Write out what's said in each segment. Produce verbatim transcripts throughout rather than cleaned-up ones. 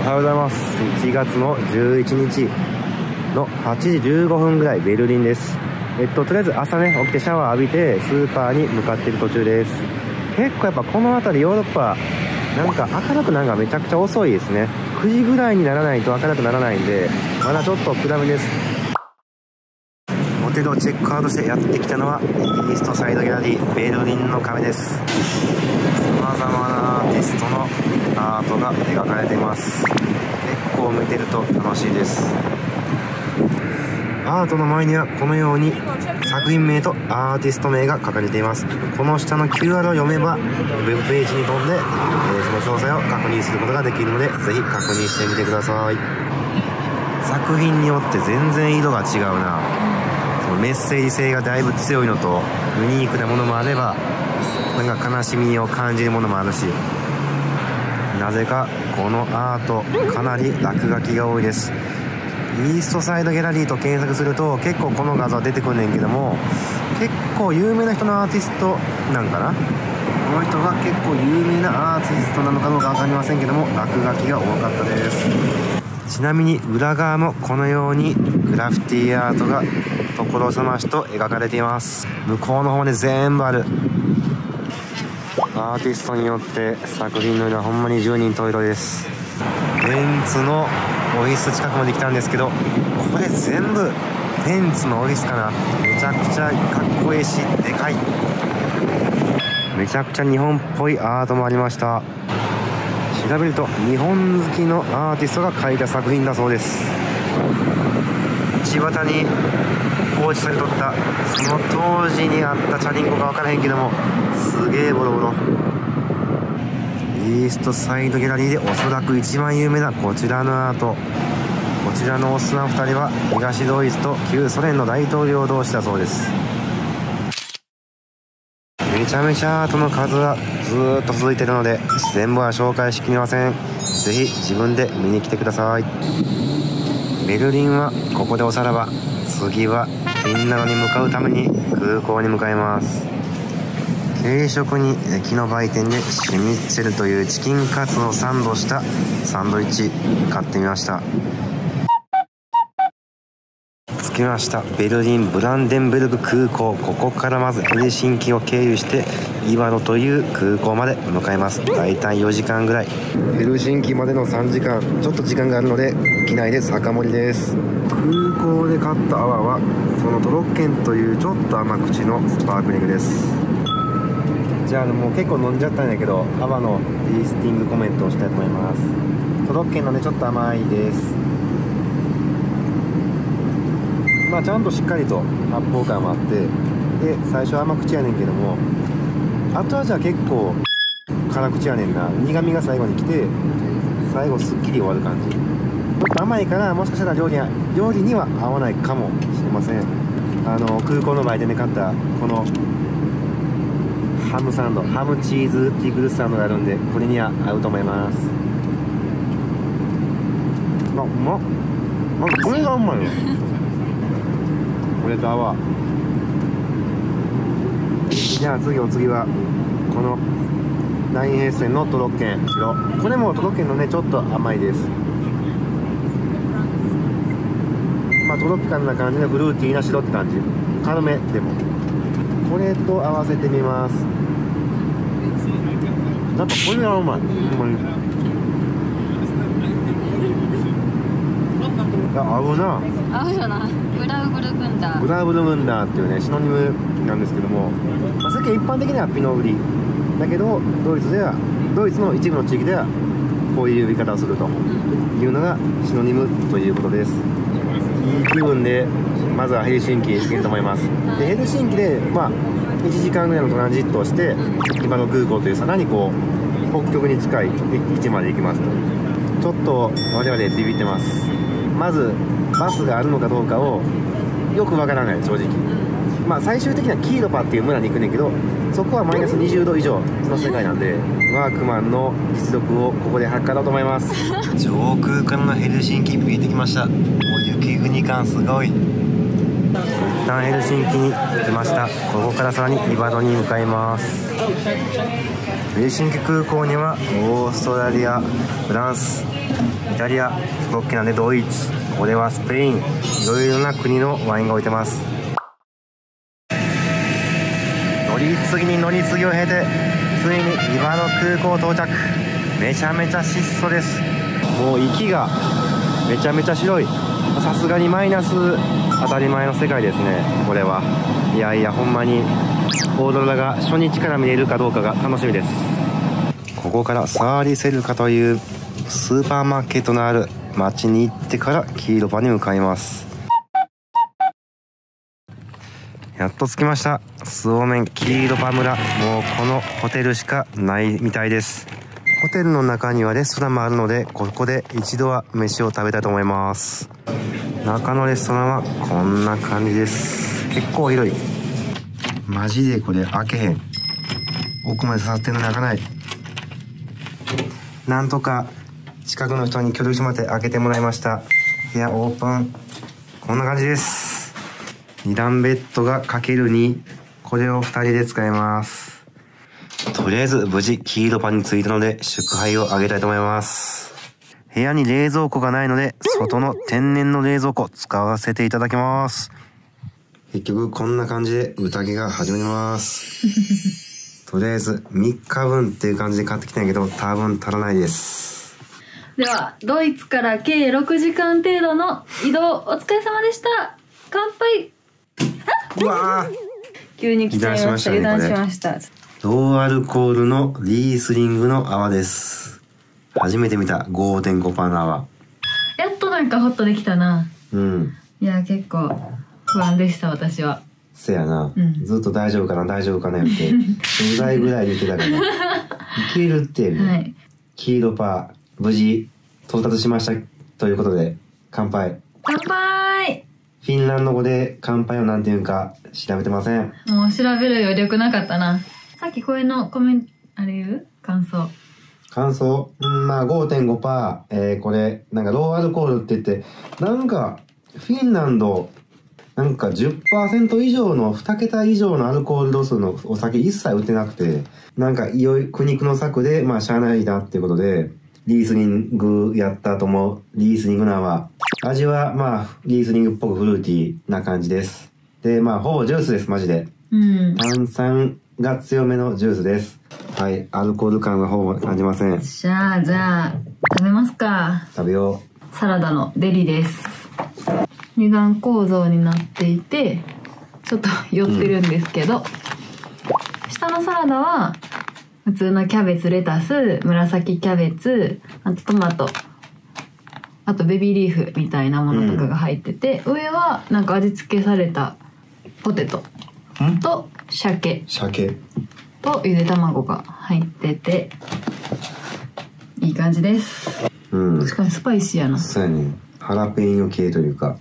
はようございます。いちがつのじゅういちにちのはちじじゅうごふんぐらい、ベルリンです。えっととりあえず朝ね起きてシャワー浴びてスーパーに向かっている途中です。結構やっぱこの辺りヨーロッパなんか明るくなるのがめちゃくちゃ遅いですね。くじぐらいにならないと明るくならないんで、まだちょっと暗めです。ホテルをチェックアウトしてやってきたのはイーストサイドギャラリーベルリンの壁です。さまざまなアーティストのアートが描かれています。結構見てると楽しいです。アートの前にはこのように作品名とアーティスト名が書かれています。この下の キューアール を読めばウェブページに飛んで、えー、その詳細を確認することができるので、ぜひ確認してみてください。作品によって全然色が違うな。そのメッセージ性がだいぶ強いのとユニークなものもあれば、なんか悲しみを感じるものもあるし、なぜかこのアートかなり落書きが多いです。イーストサイドギャラリーと検索すると結構この画像出てくんねんけども、結構有名な人のアーティストなんかな。この人が結構有名なアーティストなのかどうか分かりませんけども、落書きが多かったです。ちなみに裏側もこのようにグラフィティアートが所狭しと描かれています。向こうの方で全部ある。アーティストによって作品の色はほんまに十人十色です。ベンツのオフィス近くまで来たんですけど、これ全部ベンツのオフィスかな。めちゃくちゃかっこいいしでかい。めちゃくちゃ日本っぽいアートもありました。調べると日本好きのアーティストが描いた作品だそうです。道端に放置されとったその当時にあったチャリンコが分からへんけども、すげえボロボロ。イーストサイドギャラリーでおそらく一番有名なこちらのアート。こちらのおっさんふたりは東ドイツと旧ソ連の大統領同士だそうです。めちゃめちゃアートの数はずーっと続いているので全部は紹介しきれません。ぜひ自分で見に来てください。ベルリンはここでおさらば。次はフィンランドに向かうために空港に向かいます。軽食に駅の売店でシュニッツェルというチキンカツをサンドしたサンドイッチ買ってみました。着きました。ベルリンブランデンベルグ空港。ここからまずヘルシンキを経由してイバロという空港まで向かいます。だいたいよじかんぐらい。ヘルシンキまでのさんじかんちょっと時間があるので機内で酒盛りです。空港で買った泡はそのトロッケンというちょっと甘口のスパークリングです。じゃあもう結構飲んじゃったんだけど、泡のテイスティングコメントをしたいと思います。トロッケンのねちょっと甘いです。まあちゃんとしっかりと発泡感もあって、で最初は甘口やねんけども、後味は結構辛口やねんな。苦味が最後に来て最後すっきり終わる感じ。ちょっと甘いからもしかしたら料理や料理には合わないかもしれません。あの空港の売店で買ったこのハムサンド、ハムチーズピクルスサンドがあるんで、これには合うと思います。あ、うまっ。まずこれがうまいよ。これと泡。じゃあ次お次はこのナインヘッセンのトロッケン白。これもトロッケンのねちょっと甘いです。まあトロピカルな感じでフルーティーな白って感じ。軽めでも。これと合わせてみます。やっぱこれがうまい。ほんまに。合うな。 合うよな。グラウブルムンダー。 グラウブルムンダーっていうねシノニムなんですけども、まあ、世間一般的にはピノグリだけど、ドイツではドイツの一部の地域ではこういう呼び方をするというのがシノニムということです。いい気分でまずはヘルシンキ行けると思います。でヘルシンキでまあいちじかんぐらいのトランジットをして今の空港というさらにこう北極に近い位置まで行きますと。ちょっと我々ビビってます。まずバスがあるのかどうかをよくわからない正直。まあ最終的にはキーロパっていう村に行くねんけど、そこはマイナスにじゅうど以上の世界なんで、ワークマンの実力をここで測ろうと思います。上空からのヘルシンキ見えてきました。もう雪国感すごい。一旦ヘルシンキに来ました。ここからさらにイバドに向かいます。 ヘルシンキ空港にはオーストラリア、フランス、イタリア、スロッケナでドイツ、これはスペイン、いろいろな国のワインが置いてます。乗り継ぎに乗り継ぎを経てついにイバノ空港到着。めちゃめちゃ質素です。もう息がめちゃめちゃ白い。さすがにマイナス当たり前の世界ですね、これは。いやいや、ほんまにオーロラが初日から見えるかどうかが楽しみです。ここからサーリセルカというスーパーマーケットのある町に行ってからキーロパに向かいます。やっと着きました。スオメンキーロパ村。もうこのホテルしかないみたいです。ホテルの中にはレストランもあるので、ここで一度は飯を食べたいと思います。中のレストランはこんな感じです。結構広い。マジでこれ開けへん。奥まで刺さってんのに開かない。なんとか近くの人に協力してもらって開けてもらいました。部屋オープン。こんな感じです。に段ベッドが かけるに。これをふたりで使います。とりあえず無事キーロパに着いたので祝杯をあげたいと思います。部屋に冷蔵庫がないので外の天然の冷蔵庫使わせていただきます。結局こんな感じで宴が始まります。とりあえずみっかぶんっていう感じで買ってきたんやけど多分足らないです。 ではドイツから計ろくじかん程度の移動お疲れ様でした。乾杯。 うわー急に来ちゃいました。油断しました。 ローアルコールのリースリングの泡です。初めて見た ごてんごパーセント の泡。 やっとなんかホッとできたな。 うん。 いや結構不安でした私は。 せやな、うん、ずっと大丈夫かな大丈夫かなってうざいぐらい言ってたからいけるっていう、ね、はい、キーロパ無事到達しましたということで乾杯。 乾杯。 フィンランド語で乾杯をなんて言うか調べてません。 もう調べる余力なかったな。さっきこれのコメントあれ言う感想感想、うん、まあ ごてんごパーセント、えー、これなんかローアルコールって言ってなんかフィンランドなんか じゅっパーセント 以上のに桁以上のアルコール度数のお酒一切売ってなくて、なんかいよい苦肉の策でまあしゃあないなっていうことでリースリングやったと思う。リースリングなんは味はまあリースリングっぽくフルーティーな感じです。でまあほぼジュースですマジで、うん、炭酸が強めのジュースです。はい、アルコール感はほぼ感じません。 じゃあじゃあ食べますか。 食べよう。サラダのデリです。二段構造になっていてちょっと寄ってるんですけど、うん、下のサラダは普通のキャベツ、レタス、紫キャベツ、あとトマト、あとベビーリーフみたいなものとかが入ってて、うん、上はなんか味付けされたポテトと鮭鮭とゆで卵が入ってていい感じです。うん、確かにスパイシーやな。 そうやね。ハラペーニョ系というか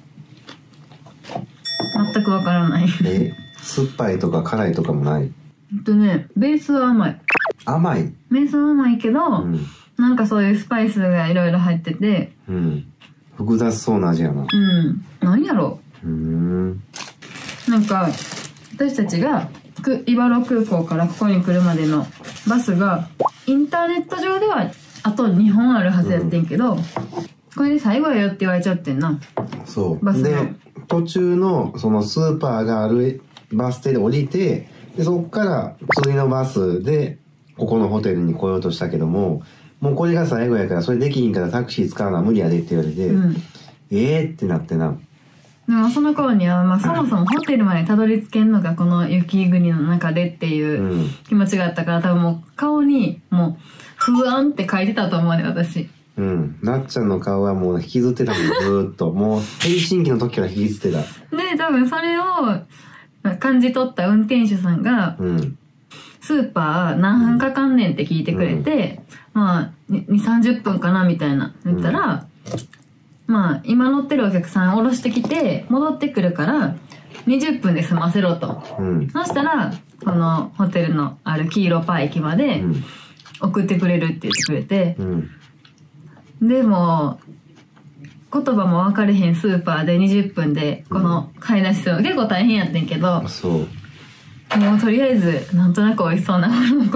全くわからない。 え、酸っぱいとか辛いとかもない？ えっとね、ベースは甘い。 甘い？ ベースは甘いけど、うん、なんかそういうスパイスがいろいろ入ってて、 うん、複雑そうな味やな。 うん、なんやろう。 うーん。 なんか私たちがイバロ空港からここに来るまでのバスがインターネット上ではあとにほんあるはずやってんけど、うん、これで最後やよって言われちゃってんな。 そうバスで途中のそのスーパーがあるバス停で降りて、でそっから次のバスでここのホテルに来ようとしたけども、もうこれが最後やからそれできひんからタクシー使うのは無理やでって言われて、うん、えーってなってな。 でもその頃には、まあ、そもそもホテルまでたどり着けんのがこの雪国の中でっていう気持ちがあったから、多分もう顔にもう不安って書いてたと思うね私。 うん。なっちゃんの顔はもう引きずってたもん、ずーっと。もう、ヘルシンキの時から引きずってた。 で、多分それを感じ取った運転手さんが、うん、スーパー何分かかんねんって聞いてくれて、うん、まあ、にじゅう、さんじゅっぷんかなみたいな言ったら、うん、まあ、今乗ってるお客さん降ろしてきて、戻ってくるから、にじゅっぷんで済ませろと。うん、そしたら、このホテルのある黄色パー駅まで送ってくれるって言ってくれて、うんでも言葉も分かれへんスーパーでにじゅっぷんでこの買い出しするの結構大変やってんけど、 そうもうとりあえずなんとなく美味しそうなものをこう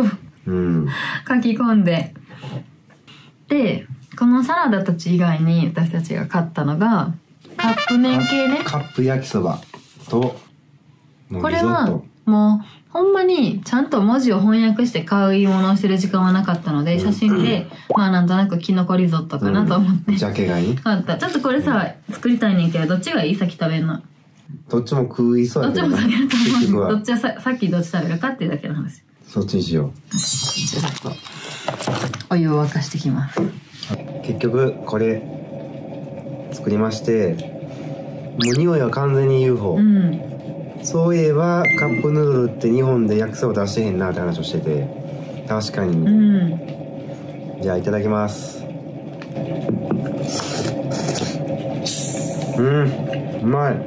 うん、 書き込んで、でこのサラダたち以外に私たちが買ったのがカップ麺系ね。 カップ焼きそばとこれはもうほんまにちゃんと文字を翻訳して買い物をしてる時間はなかったので、写真でまあなんとなくキノコリゾットかなと思って、うん、 ジャケ買いに買った。ちょっとこれさ、作りたいねんけど、どっちがいい？先食べんの。 どっちも食いそうやけど、 どっちも食べると思う。どっちはさ、さっきどっち食べるかっていうだけの話。 そっちにしよう。 ちょっとお湯を沸かしてきます。 結局これ作りまして、もう匂いは完全に ユーフォー、うん、そういえばカップヌードルって日本で焼きそば出してへんなって話をしてて、確かに、うん、じゃあいただきます。うん、うまい。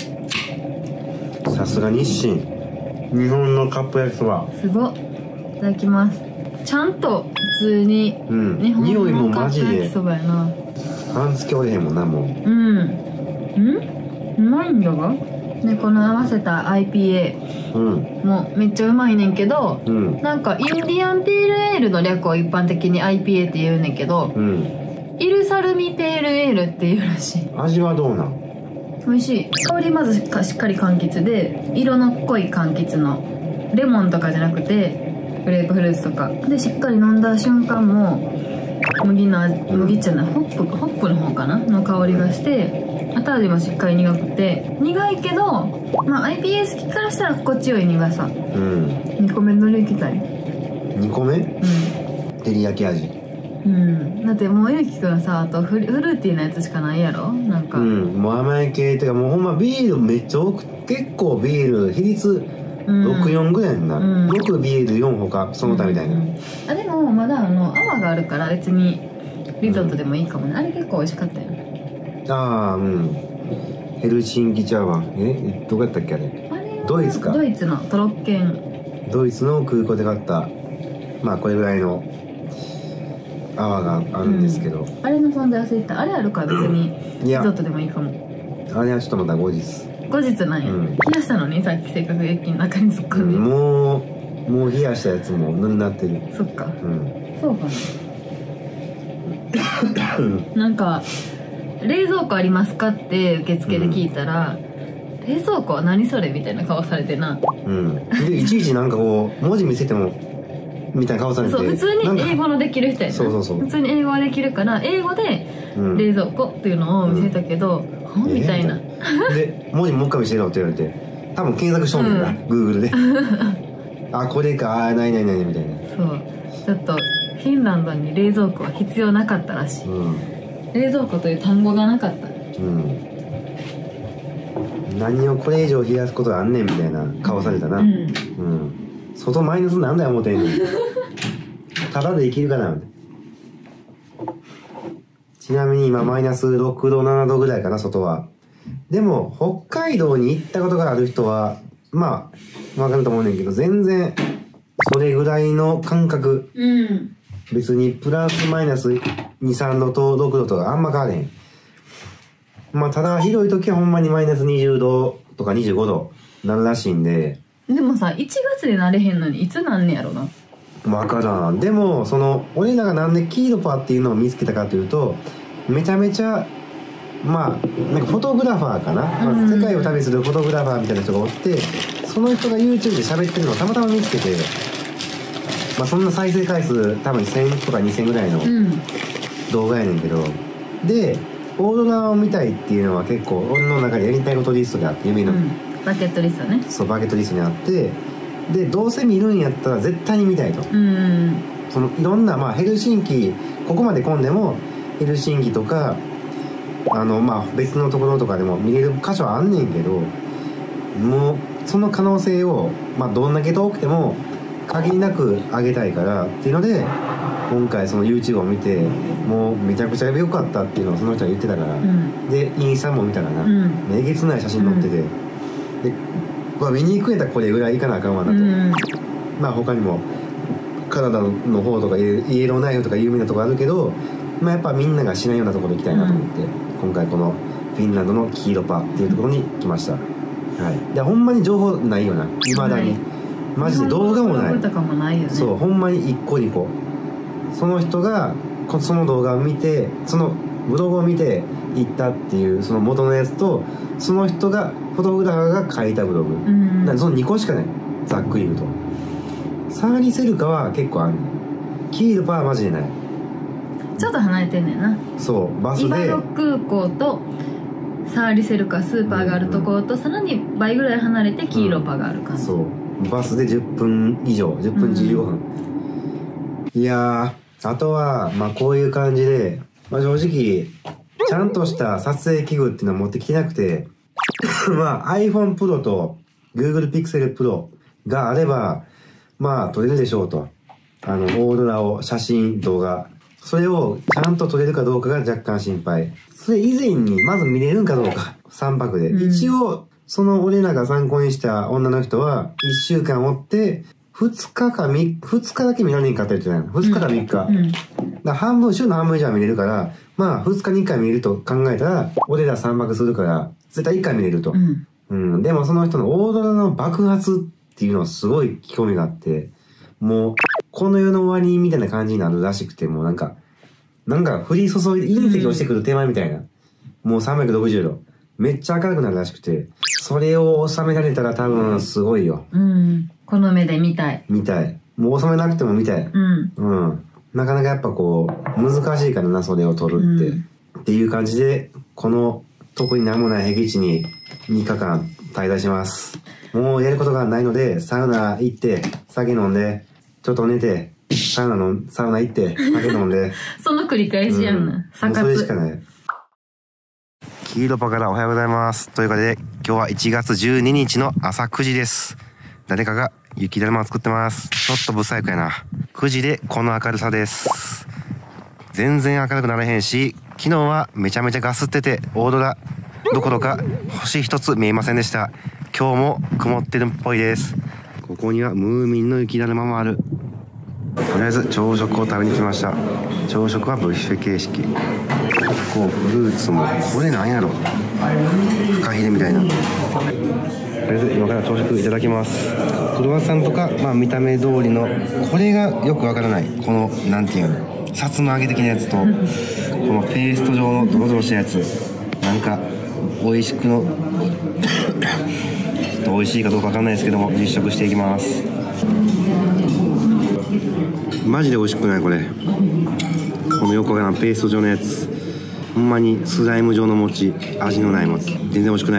さすが日清、日本のカップ焼きそばすごっ。いただきます。ちゃんと普通に、 うん、 日本のカップ焼きそばやな。 半月おれへんもんな、もう。うんうん、うまいんだが。でこの合わせた アイピーエー もめっちゃうまいねんけど、うん、なんかインディアンペールエールの略を一般的に アイピーエー って言うねんけど、うん、イルサルミペールエールっていうらしい。 味はどうなん？ 美味しい。香りまずしっかり柑橘で、色の濃い柑橘のレモンとかじゃなくてグレープフルーツとかで、しっかり飲んだ瞬間も麦の味、麦じゃない、ホップホップの方かなの香りがして、後味もしっかり苦くて、苦いけど、まあ アイピーエー 好きからしたら心地よい苦さ。うん。にこめどれいきたい？ にこめ？うん。照り焼き味。 うん。だってもうゆうきくんさ、あとフル、フルーティーなやつしかないやろ？なんか。 うん。もう甘い系っていうか、もうほんまビールめっちゃ多く、結構ビール比率ろく、よんぐらいになる。うん、ろくビールよんほかその他みたいな。うんうん、 あでもまだあの泡があるから別にリゾットでもいいかもね。うん、あれ結構美味しかったよね。 ああ、うん。ヘルシンキ茶碗、えどこやったっけあれ？あれドイツか。 ドイツのトロッケン。 ドイツの空港で買ったまあこれぐらいの泡があるんですけど、うん、 あれの存在忘れてた。あれあるから別にリゾットでもいいかも。 あれはちょっとまた後日。 後日なんや、うん、冷やしたのにさっき性格劇の中に突っ込んで、 うん、もうもう冷やしたやつもぬんなってる。 そっか、うん、そうかな。なんか冷蔵庫ありますかって受付で聞いたら、うん、冷蔵庫は何それみたいな顔されてな。 うんでいちいちなんかこう文字見せてもみたいな顔されて、 そう普通に英語のできる人やな。 そうそうそう、 普通に英語はできるから英語で冷蔵庫っていうのを見せたけど、うん、みたいな、えー、 で文字もう一回見せろって言われて、多分検索しとんねんな、うん、Google であこれか、あないないないみたいな。 そうちょっとフィンランドに冷蔵庫は必要なかったらしい、うん、冷蔵庫という単語がなかった。うん、 何をこれ以上冷やすことがあんねんみたいな顔されたな。うん、うん、外マイナスなんだよ思ってんねんただで生きるかな。ちなみに今マイナスろくどななどぐらいかな外は。でも北海道に行ったことがある人はまあ分かると思うねんけど、全然それぐらいの感覚、うん、別にプラスマイナスに、さんどとろくどとかあんま変われへん。まあただ広い時はほんまにマイナスにじゅうどとかにじゅうごどなるらしいんで。 でもさいちがつでなれへんのにいつなんねやろな。 分からん。でもその俺らがなんでキードパーっていうのを見つけたかというと、めちゃめちゃまあなんかフォトグラファーかな、まあ、世界を旅するフォトグラファーみたいな人がおって、その人が YouTube で喋ってるのをたまたま見つけて、まあそんな再生回数多分せんとかにせんぐらいの動画やねんけど、うん、でオーロラを見たいっていうのは結構俺の中でやりたいことリストであって、夢の、うん、 バケットリストね。 そうバケットリストにあって、でどうせ見るんやったら絶対に見たいと、うん、そのいろんな、まあ、ヘルシンキここまで混んでもヘルシンキとかあの、まあ、別のところとかでも見れる箇所はあんねんけど、もうその可能性を、まあ、どんだけ遠くても限りなく上げたいからっていうので、今回その YouTube を見てもうめちゃくちゃ良かったっていうのをその人は言ってたから、うん、でインスタも見たらな、うん、えげつない写真載ってて、うん、でまあ、見に行くんやったらこれぐらい行かなあかんわなと、うん、まあ他にもカナダの方とかイエローナイフとか有名なとこあるけど、まあ、やっぱみんながしないようなところ行きたいなと思って、うん、今回このフィンランドのキードパっていうところに来ました、はい、でほんまに情報ないよな未だに、 マジで動画もない。 とかもないよね。 そう、ほんまにいっこにこその人がその動画を見て、そのブログを見て行ったっていうその元のやつと、その人がフォトグラファーが書いたブログ、うん、だからそのにこしかない、ざっくり言うと。サーリセルカは結構ある。キールパーはマジでない。 ちょっと離れてんねんな。 そうバスでイバロ空港とサーリセルカスーパーがあるところと、うん、さらに倍ぐらい離れてキーロパがある感じ、うん、 そうバスでじゅっぷん以上、じゅっぷんじゅうごふん、うん、いやー、あとはまあこういう感じで、まあ、正直ちゃんとした撮影器具っていうのは持ってきてなくてまあ iPhone Pro と Google Pixel Pro があればまあ撮れるでしょうと。あのオーロラを写真動画それをちゃんと撮れるかどうかが若干心配。それ以前にまず見れるんかどうか、さんぱくで、うん、一応その俺らが参考にした女の人はいっしゅうかんおってふつかかみふつかだけ見られんかったりってないの。ふつかかみっか、うんうん、だから半分、週の半分以上は見れるから、まあふつかにいっかい見れると考えたら俺らさんぱくするから絶対いっかい見れると、うんうん、でもその人のオーロラの爆発っていうのはすごい興味があって、もうこの世の終わりみたいな感じになるらしくて、もうなんかなんか降り注いで隕石落ちてくる手前みたいな、うん、もうさんびゃくろくじゅうどめっちゃ明るくなるらしくて、それを収められたら多分すごいよ。 うん、この目で見たい見たい。もう収めなくても見たい。うん、うん、なかなかやっぱこう難しいからな、それを撮るって、うん、っていう感じでこの特に何もない僻地にみっかかん滞在します。もうやることがないのでサウナ行って酒飲んでちょっと寝て、サウナのサウナ行って酒飲んでその繰り返しやんな、うん、 サカツ。それしかない。キーロパからおはようございます。ということで今日はいちがつじゅうににちの朝くじです。誰かが雪だるまを作ってます。ちょっと不細工やな。くじでこの明るさです。全然明るくならへんし、昨日はめちゃめちゃガスっててオーロラどころか星一つ見えませんでした。今日も曇ってるっぽいです。ここにはムーミンの雪だるまもある。とりあえず朝食を食べに来ました。朝食はブッフェ形式。こうフルーツもこれなんやろ、フカヒレみたいな。とりあえず今から朝食いただきます。クロワッサンとか、まあ見た目通りのこれがよくわからない、このなんていうのさつま揚げ的なやつとこのペースト状のドロドロしたやつ、なんか美味しくのちょっと美味しいかどうかわかんないですけども実食していきます。マジで美味しくないこれ。この横側のペースト状のやつ、ほんまにスライム状の餅、味のない餅、全然美味しくない。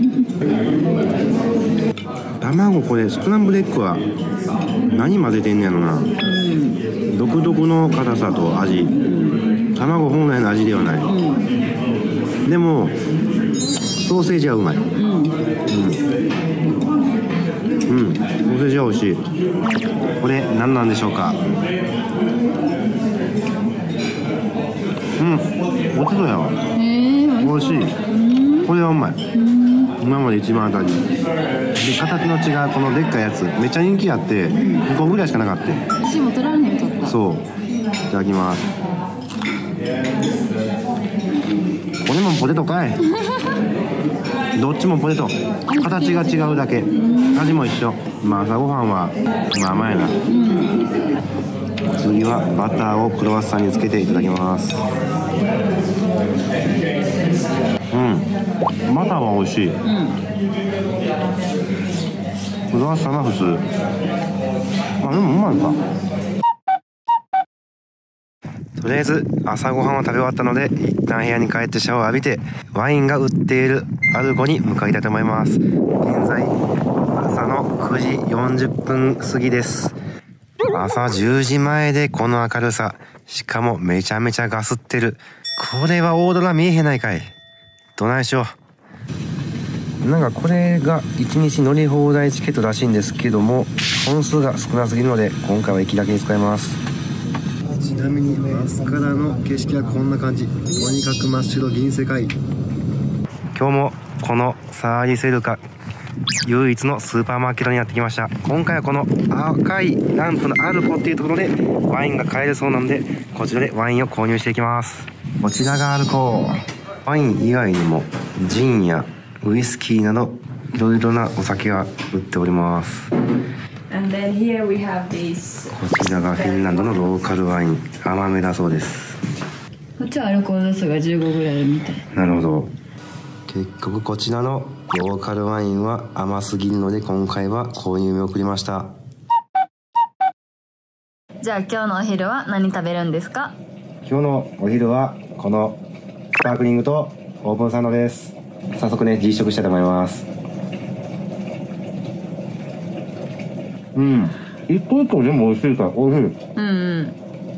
卵、これスクランブルエッグは何混ぜてんねやろな。独特の硬さと味、卵本来の味ではない。でもソーセージはうまい。うん、うん、ソーセージは美味しい。これ何なんでしょうか。うん、ポテトやわ。美味しい。これはうまい。今まで一番当たりで、形の違うこのでっかいやつめっちゃ人気あってにこぐらいしかなかった。 私も取られへんかった。 そう、いただきます。これもポテトかいどっちもポテト、形が違うだけ、味も一緒。まあ朝ごはんはまあ甘いな。次はバターをクロワッサンにつけていただきます。うん、バターは美味しい。うん、クロワッサンは普通。あ、でもうまいか。とりあえず朝ごはんを食べ終わったので一旦部屋に帰ってシャワーを浴びてワインが売っているアルゴに向かいたいと思います。現在朝のくじよんじゅっぷん過ぎです。朝じゅうじまえでこの明るさ、しかもめちゃめちゃガスってる。これはオーロラ見えへんないかい。どないしよう。なんかこれがいちにち乗り放題チケットらしいんですけども、本数が少なすぎるので今回は行きだけに使います。ちなみに明日からの景色はこんな感じ。とにかく真っ白銀世界。今日もこのサーリセルカ唯一のスーパーマーケットにやってきました。今回はこの赤いランプのアルコっていうところでワインが買えるそうなので、こちらでワインを購入していきます。こちらがアルコ。ワイン以外にもジンやウイスキーなどいろいろなお酒が売っております。 And then here we have these. こちらがフィンランドのローカルワイン、甘めだそうです。 こっちはアルコール度数がじゅうごぐらいあるみたい。 なるほど。結局こちらのローカルワインは甘すぎるので今回は購入見送りました。 じゃあ今日のお昼は何食べるんですか？ 今日のお昼はこのスパークリングとオープンサンドです。早速ね実食したいと思います。うん、一個一個全部美味しいから美味しい。 うんうん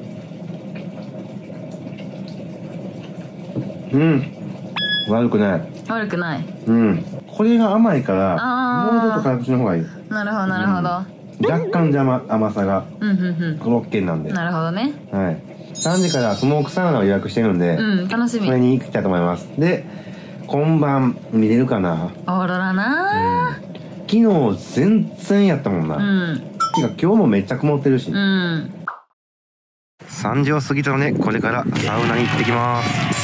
うん、悪くない。 悪くない。 うん、これが甘いからもうちょっと辛口の方がいい。 なるほどなるほど、 うん、若干邪魔甘さがうんうんうんコロッケなんで。 なるほどね。 はい、さんじからスモークサウナを予約してるんで、 うん、楽しみ。 それに行きたいと思います。で今晩見れるかな。 オーロラなー、 うん、昨日全然やったもんな。 うん、 てか今日もめっちゃ曇ってるし、 うん、 さんじを過ぎたのでこれからサウナに行ってきます。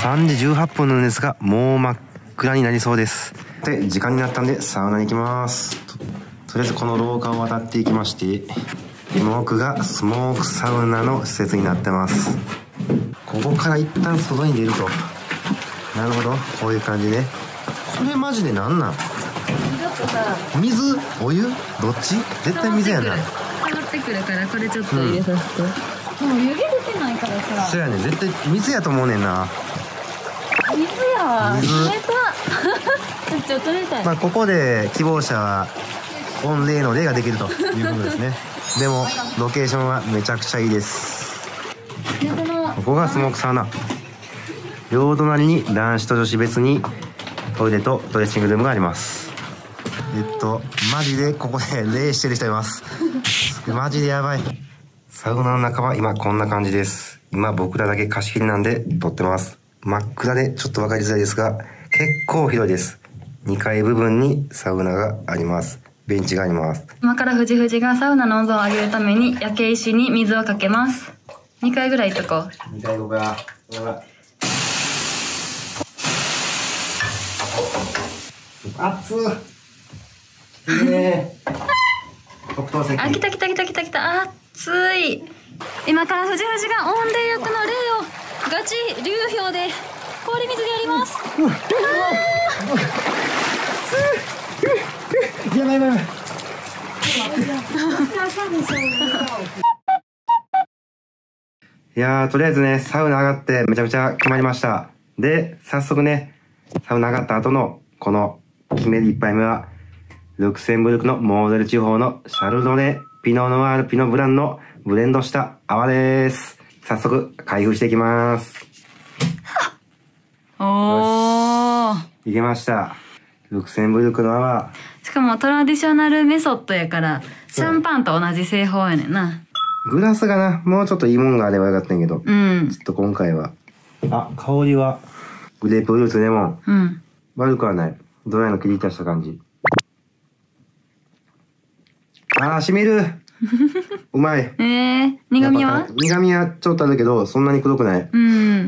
さんじじゅうはっぷんなんですがもう真っ暗になりそうです。で時間になったんでサウナに行きます。 と, とりあえずこの廊下を渡っていきまして、この奥がスモークサウナの施設になってます。ここから一旦外に出ると、なるほどこういう感じね。これマジでなんなん？水？お湯？どっち？絶対水やな。 変わってくるからこれちょっと入れさせて、うん、でも湯気出てないからさ。 そうやね、絶対水やと思うねんな。 水や水冷ためっちゃ冷たい。 まあここで希望者は御礼の礼ができるということですね。でもロケーションはめちゃくちゃいいです。ここがスモークサウナ、両隣に男子と女子別にトイレとドレッシングルームがあります。えっとマジでここで礼してる人います。マジでやばい。サウナの中は今こんな感じです。今僕らだけ貸し切りなんで撮ってます。真っ暗でちょっと分かりづらいですが結構広いです。にかい部分にサウナがあります。ベンチがあります。 今から藤藤がサウナの温度を上げるために焼け石に水をかけます。にかいぐらいとこう。 にかいごか。熱っ。いいね。特等席。 あ、来た来た来た来た来た。熱い。今から藤藤が御礼役の礼をガチ流氷で氷水でやります。 やばいやばいやばい。いやーとりあえずねサウナ上がってめちゃめちゃ決まりました。で早速ねサウナ上がった後のこの決める一杯目はルクセンブルクのモーデル地方のシャルドネピノノワールピノブランのブレンドした泡です。早速開封していきます。 おー、 いけました。ルクセンブルクの泡。 しかもトラディショナルメソッドやからシャンパンと同じ製法やねんな。 グラスがなもうちょっといいもんがあればよかったんやけど、 うん、 ちょっと今回はあ香りはグレープフルーツレモン、 うん、 悪くはない。ドライの切り出した感じ。あーしみる。うまい。 えー、苦味は苦味はちょっとあるけどそんなにくどくない。 うん、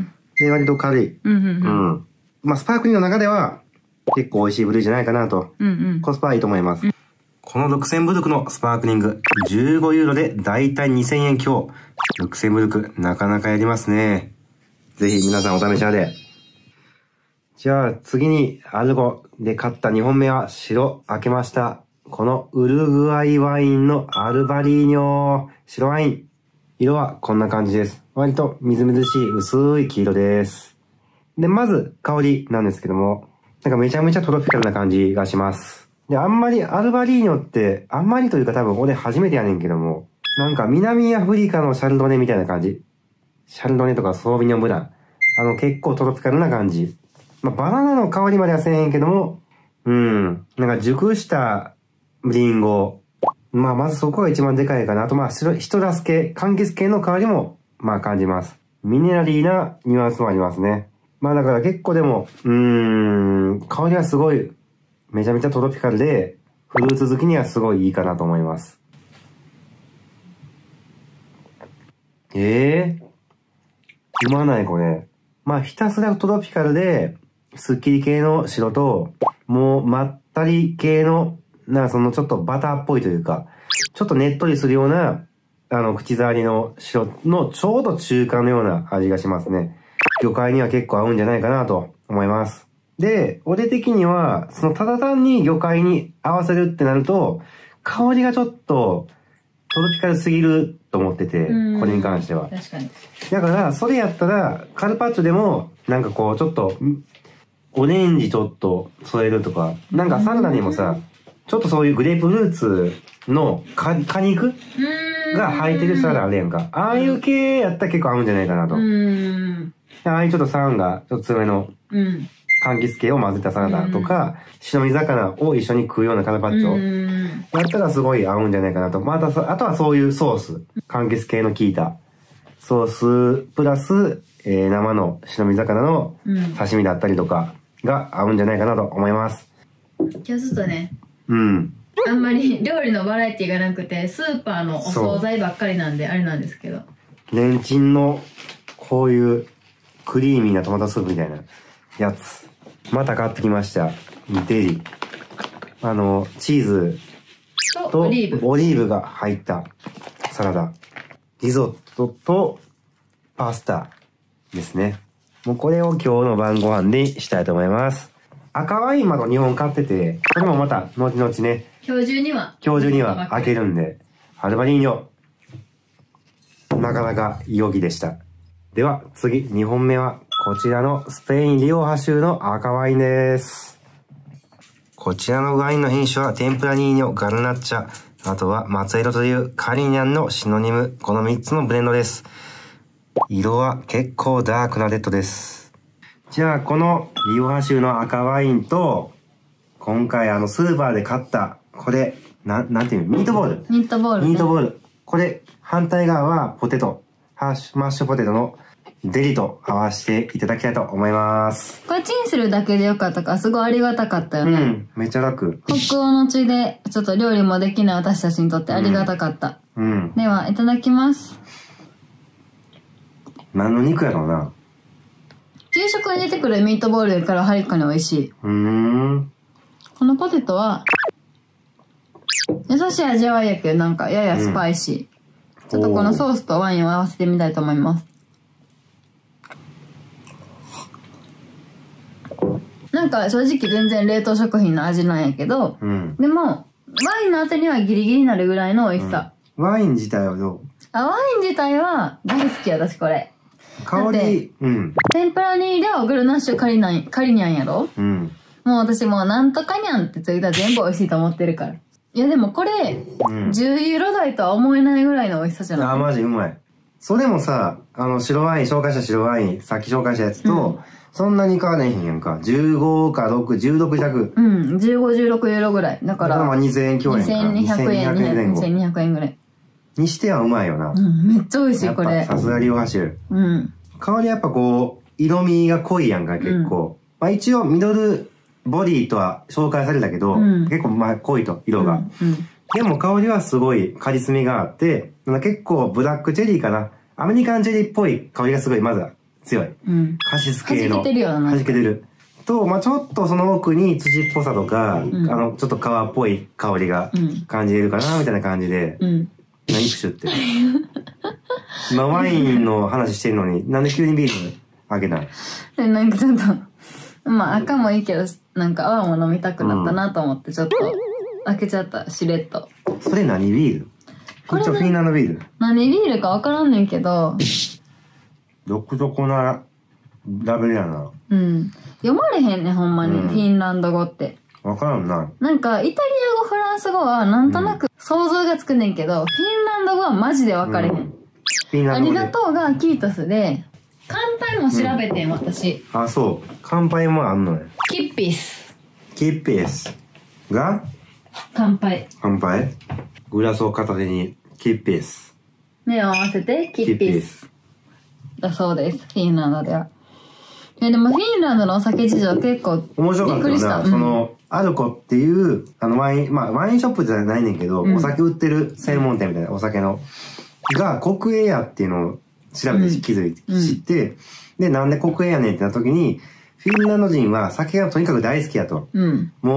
で割と軽い。 うんうんうん、 うん、まあスパークリングの中では結構美味しい部類じゃないかなと、 うんうん、 コスパはいいと思います、うん、このルクセンブルクのスパークリングじゅうごユーロでだいたいにせんえん強。ルクセンブルクなかなかやりますね。ぜひ皆さんお試しあれ。じゃあ次にアルゴで買ったにほんめは白開けました。このウルグアイワインのアルバリーニョ白ワイン。色はこんな感じです。割とみずみずしい薄い黄色です。で、まず香りなんですけども、なんかめちゃめちゃトロピカルな感じがします。で、あんまりアルバリーニョって、あんまりというか多分俺初めてやねんけども、なんか南アフリカのシャルドネみたいな感じ。シャルドネとかソービニョンブラン。あの結構トロピカルな感じ。まあ、バナナの香りまではせえへんけども、うん、なんか熟したリンゴ。まあまずそこが一番でかいかな。あとまあシトラス系、柑橘系の香りもまあ感じます。ミネラリーなニュアンスもありますね。まあだから結構でも、うーん、香りはすごい、めちゃめちゃトロピカルで、フルーツ好きにはすごいいいかなと思います。ええー、うまないこれ。まあひたすらトロピカルで、スッキリ系の白と、もうまったり系の、な、そのちょっとバターっぽいというか、 ちょっとねっとりするような、あの、口触りの白のちょうど中間のような味がしますね。魚介には結構合うんじゃないかなと思います。で、俺的には、そのただ単に魚介に合わせるってなると、香りがちょっとトロピカルすぎると思ってて、これに関しては。 確かに。 だから、それやったら、カルパッチョでも、なんかこう、ちょっと、オレンジちょっと添えるとか、なんかサラダにもさ、ちょっとそういうグレープフルーツの果肉が入ってるサラダあるやんか。ああいう系やったら結構合うんじゃないかなと。ああいうちょっと酸がちょっと強めの柑橘系を混ぜたサラダとか、白身魚を一緒に食うようなカルパッチョやったらすごい合うんじゃないかなと。また、あとはそういうソース、柑橘系の効いたソースプラス、えー、生の白身魚の刺身だったりとかが合うんじゃないかなと思います。 今日ちょっとね、 うん。 あんまり料理のバラエティがなくて、スーパーのお惣菜ばっかりなんであれなんですけど。 レンチンのこういうクリーミーなトマトスープみたいなやつ。また買ってきました。デリ。あの、チーズとオリーブ。オリーブが入ったサラダ。リゾットとパスタですね。もうこれを今日の晩ご飯にしたいと思います。赤ワインまだにほん買ってて、これもまた後々ね、 今日中には今日中には開けるんで、アルバニーニョ。なかなか良きでした。では次、にほんめはこちらのスペインリオハ州の赤ワインです。こちらのワインの品種はテンプラニーニョ、ガルナッチャ、あとは松色というカリニャンのシノニム、このみっつのブレンドです。色は結構ダークなレッドです。じゃあこのリオハ州の赤ワインと、今回あのスーパーで買った、これ、な、なんていうのミートボール。 ミートボール、ね。 ミートボール。これ、反対側はポテト。ハッシュ、マッシュポテトのデリと合わせていただきたいと思います。 これチンするだけでよかったから、すごいありがたかったよね。 うん、めっちゃ楽。 北欧の地で、ちょっと料理もできない私たちにとってありがたかった。うん。うん、では、いただきます。 何の肉やろうな。 給食に出てくるミートボールからはるかに美味しい。うーん。このポテトは、優しい味わいやけど、なんかややスパイシー。うん、ちょっとこのソースとワインを合わせてみたいと思います。なんか正直全然冷凍食品の味なんやけど、うん、でも、ワインのあてにはギリギリになるぐらいの美味しさ。 うん、ワイン自体はどう？ あ、ワイン自体は大好き私これ。 香り、うん。 天ぷらに両グルナッシュカリナン、カリニャンやろ？うん。もう私もうなんとかニャンってついたら全部美味しいと思ってるから。いやでもこれ、うん、じゅうユーロ台とは思えないぐらいの美味しさじゃない？ あ、マジうまい。それもさ、あの白ワイン、紹介した白ワイン、さっき紹介したやつと、うん、そんなに変わらへんやんか。じゅうごかろく、じゅうろく弱。 うん、じゅうご、じゅうろくユーロぐらい。だから、だからまあにせんえん強やんか。 にせんにひゃくえん、にせんにひゃくえんぐらい。 にしてはうまいよな。 うん、めっちゃ美味しい、これ。 さすがリオハシュ。うん。香りやっぱこう、色味が濃いやんか、結構。うん、まあ一応、ミドルボディとは紹介されたけど、うん、結構まあ濃いと、色が。うんうん、でも香りはすごいカリスミがあって、結構ブラックチェリーかな。アメリカンチェリーっぽい香りがすごいまずは強い。うん、カシス系の。 弾けてるよな。 弾けてる。と、まあちょっとその奥に土っぽさとか、うん、あの、ちょっと皮っぽい香りが感じれるかな、みたいな感じで。うん、何プシュって。今ワインの話してるのに、なんで急にビール開けたの？ で、なんかちょっと、まあ赤もいいけど、なんか泡も飲みたくなったなと思って、ちょっと開けちゃった、しれっと。 それ何ビール？これフィンランドビール。 何ビールかわからんねんけど。 独特なラベルやな。 うん。読まれへんね、ほんまに、うん、フィンランド語って。 わからんな。 なんか、イタリア語、フランス語はなんとなく想像がつくねんけど、うん、フィンランド語はマジでわかれへん。うん、フィンランド語で。ありがとうがキートスで、乾杯も調べてん、うん、私。 あ、そう。乾杯もあんのね。 キッピス。 キッピス。が乾杯。 乾杯。グラスを片手に、キッピス。 目を合わせて、キッピス。だそうです、フィンランドでは。いやでもフィンランドのお酒事情結構面白かったよな、うん、その、アルコっていう、あのワイン、まあワインショップじゃないねんけど、うん、お酒売ってる専門店みたいなお酒の、が国営やっていうのを調べて気づいて、うん、知って、で、なんで国営やねんってなった時に、フィンランド人は酒がとにかく大好きやと。うん、もう、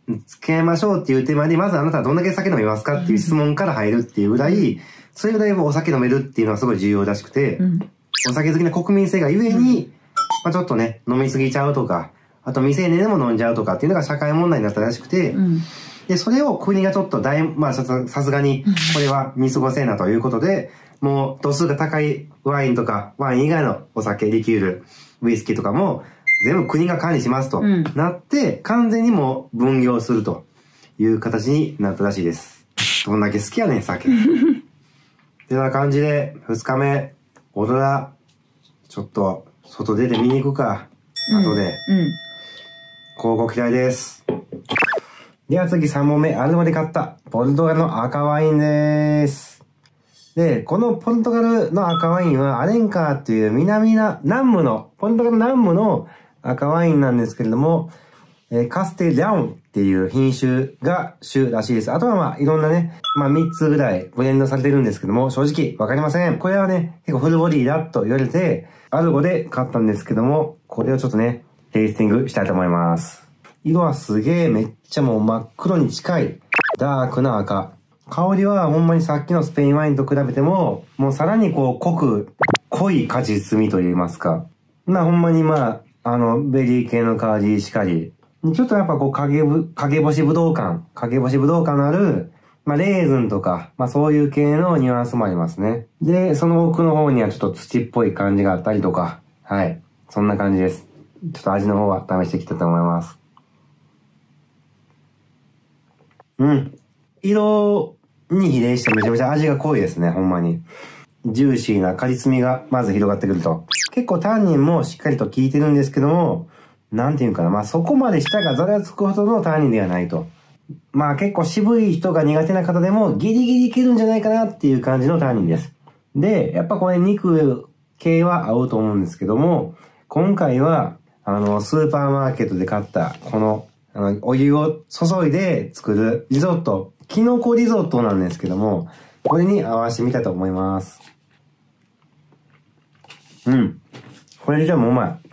付き合いましょうっていうテーマで、まずあなたはどんだけ酒飲みますかっていう質問から入るっていうぐらい、それぐらいお酒飲めるっていうのはすごい重要らしくて、うん、お酒好きな国民性がゆえに、まあ、ちょっとね、飲みすぎちゃうとか、あと未成年でも飲んじゃうとかっていうのが社会問題になったらしくて、うん、で、それを国がちょっと大、まあさすがに、これは見過ごせなということで、もう度数が高いワインとか、ワイン以外のお酒、リキュール、ウイスキーとかも、全部国が管理しますと、うん、なって、完全にもう分業するという形になったらしいです。どんだけ好きやねん、酒。ってな感じで、二日目、オドラ、ちょっと、外出て見に行くか。 うん、 後で。 うん。 広告期待です。では次さんぼんめ、アルバで買った、ポルトガルの赤ワインです。で、このポルトガルの赤ワインは、アレンカーっていう南な、南部の、ポルトガル南部の赤ワインなんですけれども、えー、カステリャオンっていう品種が種らしいです。あとはまあいろんなね、まあみっつぐらいブレンドされてるんですけども、正直わかりません。これはね、結構フルボディだと言われて、アルゴで買ったんですけども、これをちょっとね、テイスティングしたいと思います。色はすげえめっちゃもう真っ黒に近いダークな赤。香りはほんまにさっきのスペインワインと比べても、もうさらにこう濃く、濃い果実味と言いますか。まあほんまにまあ、あの、ベリー系の香りしかり、ちょっとやっぱこう影ぶ、影干しぶどう感、影干しぶどう感のある、まあレーズンとか、まあそういう系のニュアンスもありますね。で、その奥の方にはちょっと土っぽい感じがあったりとか、はい。そんな感じです。ちょっと味の方は試していきたいと思います。うん。色に比例してめちゃめちゃ味が濃いですね、ほんまに。ジューシーな果実味がまず広がってくると。結構タンニンもしっかりと効いてるんですけども、なんていうかな、まあそこまで舌がざらつくほどのタンニンではないと。まあ結構渋い人が苦手な方でもギリギリいけるんじゃないかなっていう感じのタンニンです。で、やっぱこれ肉系は合うと思うんですけども、今回は、あの、スーパーマーケットで買った、この、あの、お湯を注いで作るリゾット、キノコリゾットなんですけども、これに合わせてみたいと思います。うん。これじゃもううまい。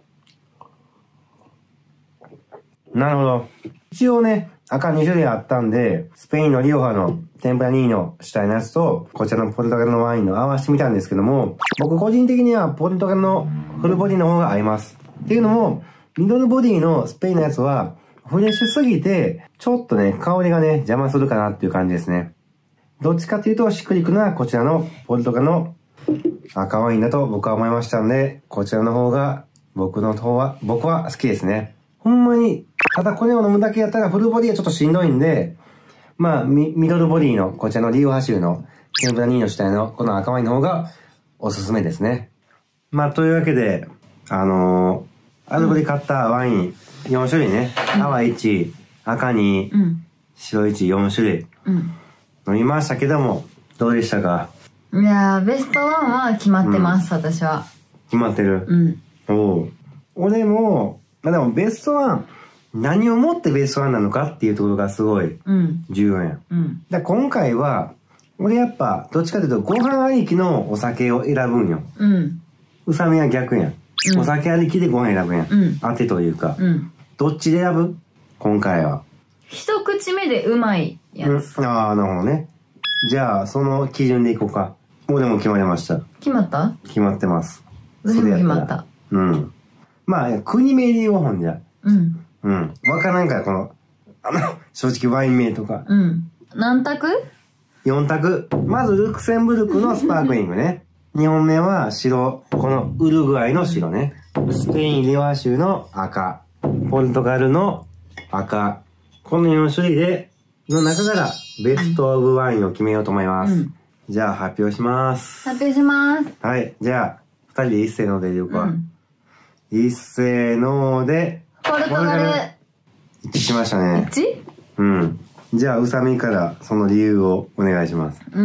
なるほど。一応ね、赤に種類あったんで、スペインのリオハのテンプラニーノ主体のやつと、こちらのポルトガルのワインの合わせてみたんですけども、僕個人的にはポルトガルのフルボディの方が合います。っていうのも、ミドルボディのスペインのやつは、フレッシュすぎて、ちょっとね、香りがね、邪魔するかなっていう感じですね。どっちかっていうと、しっくりくるのはこちらのポルトガルの赤ワインだと僕は思いましたんで、こちらの方が、僕の方は、僕は好きですね。ほんまに、ただこれを飲むだけやったらフルボディはちょっとしんどいんで、まあ、ミ、ミドルボディの、こちらのリオハ州のテンプラニーノ主体のこの赤ワインの方がおすすめですね。まあ、というわけで、あのー、アルゴで買ったワインよん種類ね、うん、青いち、赤に、うん、白いち、よん種類、うん、飲みましたけども、どうでしたか？ いやー、ベストワンは決まってます、うん、私は。 決まってる？ うん。 おう。俺も、まあでもベストワン、何をもってベストワンなのかっていうところがすごい重要やん。うん。だ今回は、俺やっぱ、どっちかというとご飯ありきのお酒を選ぶんよ。うん。うさみは逆やん。うん、お酒ありきでご飯選ぶやん。うん。当てというか。うん。どっちで選ぶ？今回は。一口目でうまいやつ。 うん、ああ、なるほどね。じゃあ、その基準でいこうか。もうでも決まりました。 決まった？ 決まってます。 私も決まった。 うん。まあ、国名で言おうほんじゃ。うん。うん。わからんから、この、あの、正直ワイン名とか。 うん。何択？ よん 択。まず、ルクセンブルクのスパークリングね。にほんめは白。このウルグアイの白ね。スペイン・リオア州の赤。ポルトガルの赤。このよん種類で、の中からベストオブワインを決めようと思います。うん、じゃあ、発表します。 発表します。 はい。じゃあ、二人で一斉ので言うか。うん、一斉ので、 ポルトガル。 一致しましたね。 一致？ うん。じゃあ、うさみからその理由をお願いします。 うん。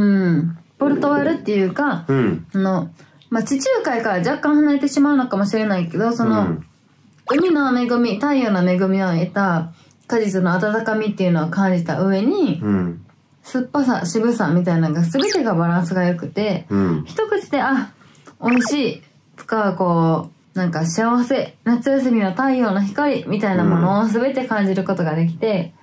ポルトガルっていうか、うん。あの、まあ、地中海から若干離れてしまうのかもしれないけど、その、うん、海の恵み、太陽の恵みを得た果実の温かみっていうのを感じた上に、うん、酸っぱさ、渋さみたいなのが全てがバランスが良くて、うん、一口で、あ、美味しいとか、こう、なんか幸せ、夏休みの太陽の光みたいなものを全て感じることができて、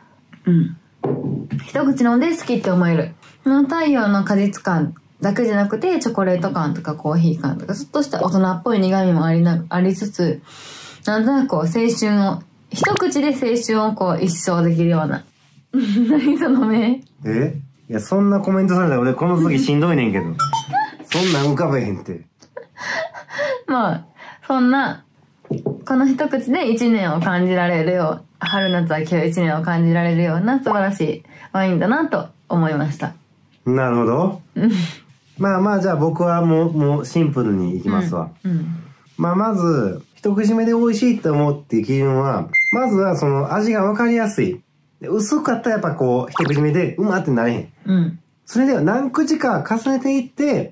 うん。一口飲んで好きって思える。この太陽の果実感だけじゃなくて、チョコレート感とかコーヒー感とか、ちょっとした大人っぽい苦味もありな、ありつつ、なんとなくこう、青春を、一口で青春をこう、一生できるような。何その目。 えいや、そんなコメントされたら俺この時しんどいねんけど。そんなん浮かべへんって。 まあ、そんな、この一口で一年を感じられるよう、春夏秋冬一年を感じられるような素晴らしいワインだなと思いました。 なるほど。まあまあ、じゃあ僕はもう、もうシンプルにいきますわ。うんうん、まあまず、一口目で美味しいと思うっていう基準は、まずはその味がわかりやすい。薄かったらやっぱこう、一口目でうまってなれへん。うん。それでは何口か重ねていって、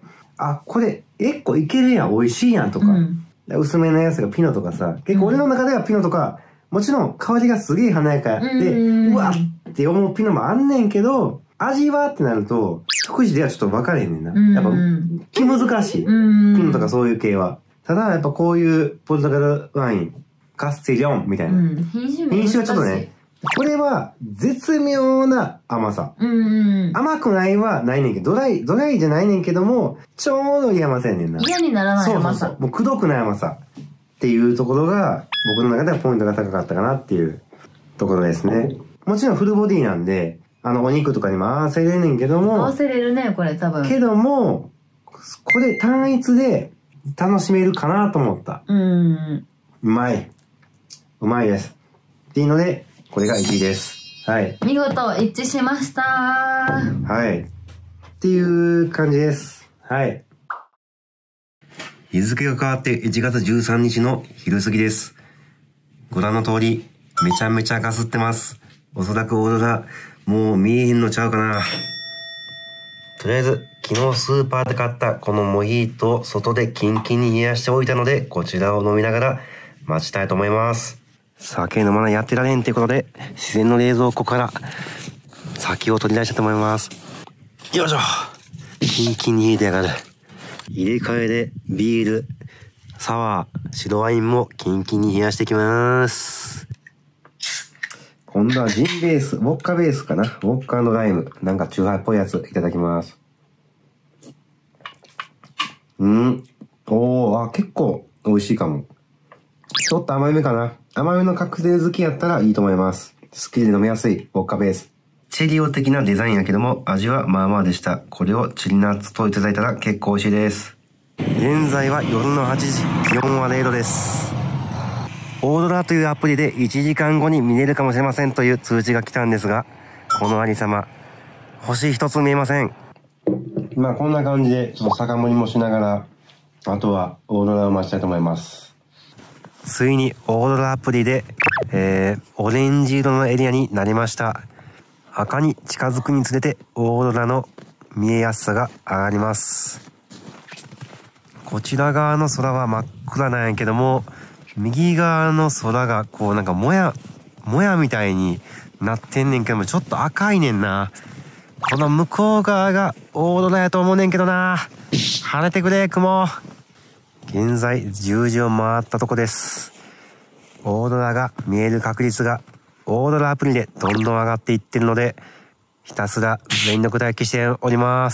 あ、これ、一個いけるやん、美味しいやんとか。うん、薄めのやつがピノとかさ、結構俺の中ではピノとか、もちろん香りがすげえ華やかやって、うわって思うピノもあんねんけど、味はってなると、一口ではちょっと分かれへんねんな。やっぱ、気難しい。ピノとかそういう系は。ただ、やっぱこういうポルトガルワイン、カスティリョンみたいな。うん、品種品種はちょっとね、これは絶妙な甘さ。うんうん、甘くないはないねんけど、ドライ、ドライじゃないねんけども、ちょうどいい甘さやねんな。 嫌にならない甘さ。 そうそうそう。もうくどくない甘さ。っていうところが、僕の中ではポイントが高かったかなっていうところですね。もちろんフルボディなんで、あの、お肉とかにも合わせれんねんけども。 合わせれるね、これ多分。 けども、これ単一で楽しめるかなと思った。うん。うまい。うまいです。っていうので、これがいちいです。はい。 見事一致しました。 はい。っていう感じです。はい。日付が変わっていちがつじゅうさんにちの昼過ぎです。ご覧の通り、めちゃめちゃかすってます。おそらくオーロラ、もう見えへんのちゃうかな。とりあえず、昨日スーパーで買ったこのモヒートを外でキンキンに冷やしておいたので、こちらを飲みながら待ちたいと思います。酒飲まないやってられんってことで、自然の冷蔵庫から酒を取り出したいと思います。よいしょ。キンキンに冷えてやがる。入れ替えでビール、サワー、白ワインもキンキンに冷やしていきます。今度はジンベース、ウォッカベースかな。ウォッカ&ライム。なんかチューハイっぽいやついただきます。うん。おー、あ、結構美味しいかも。ちょっと甘めかな。甘めのカクテル好きやったらいいと思います。好きで飲みやすいウォッカベース。チェリオ的なデザインやけども味はまあまあでした。これをチリナッツといただいたら結構美味しいです。現在は夜のはちじ、気温はれいどです。オーロラというアプリでいちじかんごに見れるかもしれませんという通知が来たんですが、このありさま、星一つ見えません。まあこんな感じでちょっと酒盛りもしながら、あとはオーロラを待ちたいと思います。ついにオーロラアプリで、えー、オレンジ色のエリアになりました。赤に近づくにつれてオーロラの見えやすさが上がります。こちら側の空は真っ暗なんやけども、右側の空がこうなんかもや、もやみたいになってんねんけども、ちょっと赤いねんな。この向こう側がオーロラやと思うねんけどな。晴れてくれ、雲。現在じゅうじを回ったとこです。オーロラが見える確率がオーロラアプリでどんどん上がっていってるので、ひたすら全力待機しております。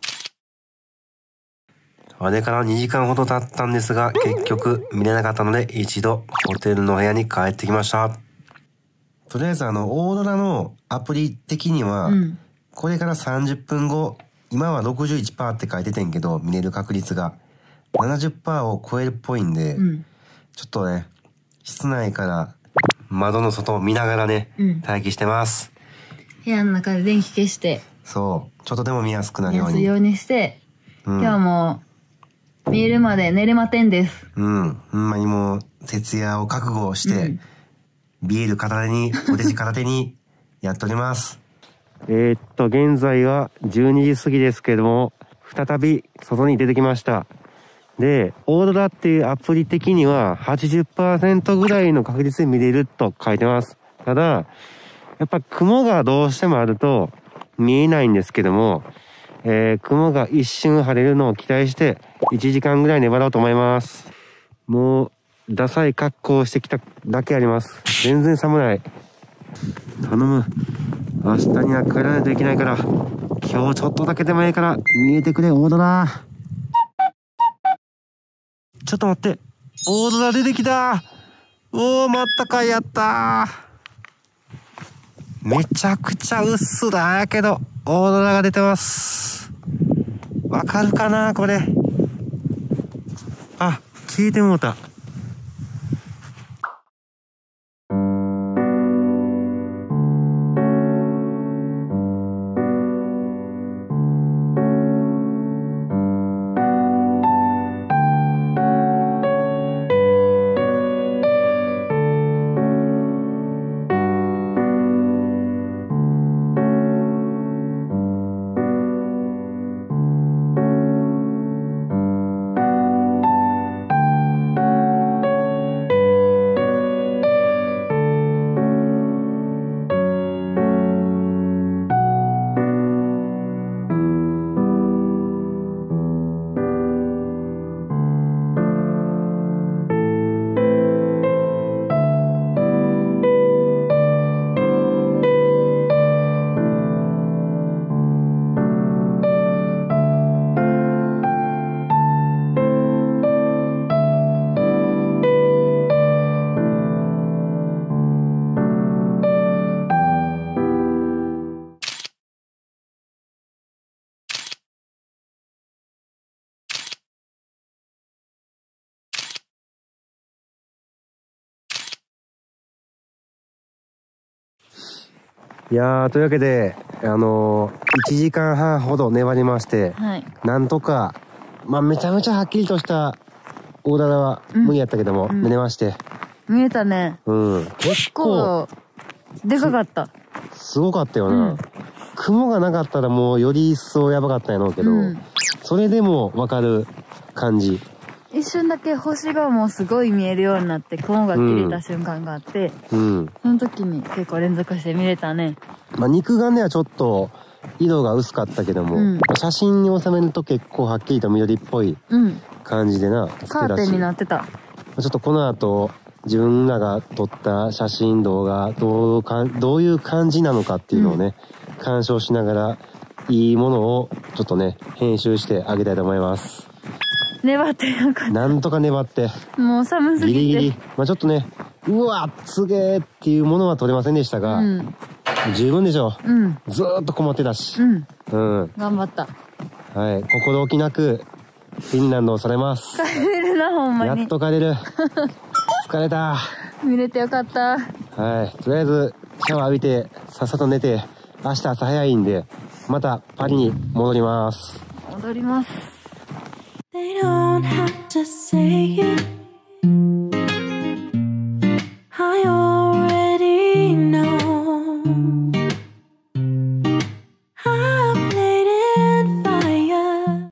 あれからにじかんほど経ったんですが、結局見れなかったので一度ホテルの部屋に帰ってきました。とりあえずあのオーロラのアプリ的には、うん、これからさんじゅっぷんご、今は ろくじゅういちパーセント って書いててんけど、見れる確率が ななじゅっパーセント を超えるっぽいんで、うん、ちょっとね、室内から窓の外を見ながらね、うん、待機してます。 部屋の中で電気消して。 そう。ちょっとでも見やすくなるように。 見やすいようにして、うん、今日も見えるまで寝れまてんです。 うん。ほんまにもう、徹夜を覚悟して、うん、ビール片手に、ポテチ片手にやっております。えーっと、現在はじゅうにじ過ぎですけども、再び外に出てきました。で、オーロラっていうアプリ的には はちじゅっパーセント ぐらいの確率で見れると書いてます。ただ、やっぱ雲がどうしてもあると見えないんですけども、えー、雲が一瞬晴れるのを期待していちじかんぐらい粘ろうと思います。もう、ダサい格好をしてきただけあります。全然寒ない。頼む。 明日には帰らないといけないから、今日ちょっとだけでもいいから見えてくれ、オーロラ。ちょっと待って、オーロラ出てきた。おー、まったかい、やったー。めちゃくちゃうっすらやけど、オーロラが出てます。わかるかなこれ。あ、聞いてもうた。いやー、というわけで、あのー、いちじかんはんほど粘りまして、はい、なんとか、まあ、めちゃめちゃはっきりとしたオーロラは無理やったけども、うん、見れまして。 見えたね。 うん。 結構、でかかった。 すごかったよな、うん。雲がなかったらもうより一層やばかったんやろうけど、うん、それでもわかる感じ。 一瞬だけ星がもうすごい見えるようになって雲が切れた瞬間があって、うん、その時に結構連続して見れたね。 まあ肉眼ではちょっと色が薄かったけども、うん、写真に収めると結構はっきりと緑っぽい感じでな、うん、 カーテンになってた。 ちょっとこの後自分らが撮った写真動画どうかどういう感じなのかっていうのをね、うん、鑑賞しながらいいものをちょっとね編集してあげたいと思います。 粘ってなかった。 なんとか粘って。 もう寒すぎて。ギリギリ。 まあちょっとね、うわ、すげーっていうものは取れませんでしたが、うん、十分でしょう。うん。ずーっと困ってたし。うん。うん。 頑張った。 はい。心置きなく、フィンランドをされます。 帰れるな、ほんまに。 やっと帰れる。疲れた。 見れてよかった。 はい。とりあえず、シャワー浴びて、さっさと寝て、明日朝早いんで、またパリに戻ります。 戻ります。 They don't have to say it